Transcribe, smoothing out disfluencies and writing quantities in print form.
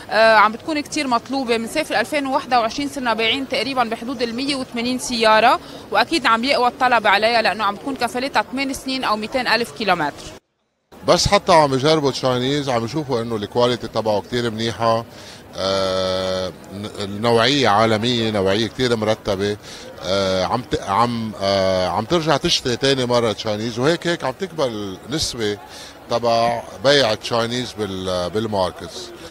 عم بتكون كتير مطلوبة. من صيف 2021 صرنا بايعين تقريبا بحدود ال 180 سيارة، وأكيد عم يقوى الطلب عليها لأنه عم بتكون كفالتها 8 سنين أو 200 ألف كيلومتر. بس حتى عم يجربوا تشاينيز عم يشوفوا انه الكواليتي تبعه كتير منيحه. النوعيه عالميه، نوعيه كتير مرتبه. عم ترجع تشتري تاني مره تشاينيز، وهيك عم تكبر النسبه تبع بيع تشاينيز بالماركتس.